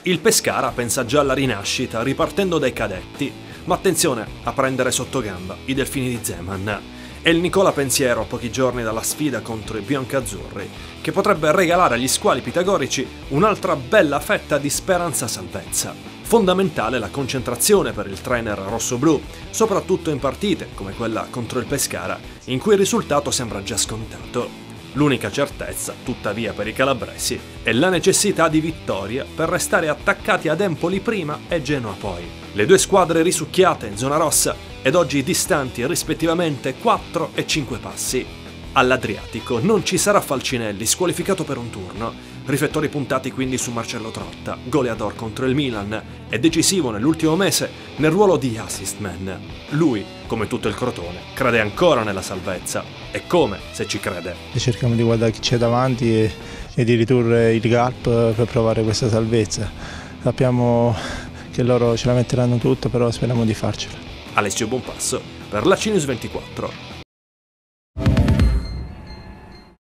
Il Pescara pensa già alla rinascita ripartendo dai cadetti, ma attenzione a prendere sotto gamba i Delfini di Zeman. E il Nicola pensiero a pochi giorni dalla sfida contro i biancazzurri, che potrebbe regalare agli squali pitagorici un'altra bella fetta di speranza salvezza. Fondamentale la concentrazione per il trainer rossoblù, soprattutto in partite come quella contro il Pescara, in cui il risultato sembra già scontato. L'unica certezza, tuttavia, per i calabresi è la necessità di vittoria per restare attaccati ad Empoli prima e Genoa poi. Le due squadre risucchiate in zona rossa ed oggi distanti rispettivamente 4 e 5 passi. All'Adriatico non ci sarà Falcinelli, squalificato per un turno. Riflettori puntati quindi su Marcello Trotta, goleador contro il Milan e decisivo nell'ultimo mese nel ruolo di assist man. Lui, come tutto il Crotone, crede ancora nella salvezza. E come, se ci crede? Cerchiamo di guardare chi c'è davanti e di ridurre il gap per provare questa salvezza. Sappiamo che loro ce la metteranno tutta, però speriamo di farcela. Alessio Bonpasso per la CNews 24.